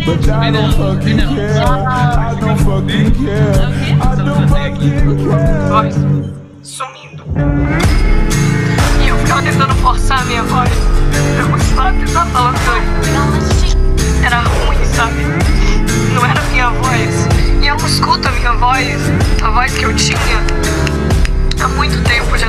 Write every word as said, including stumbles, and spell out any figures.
but I don't fucking care. I don't fucking care. I don't fucking care. Voz sumindo. E eu ficava tentando forçar a minha voz. Eu costumava tentar falar que era ruim, sabe? Não era a minha voz. E eu não escuto a minha voz, a voz que eu tinha há muito tempo já.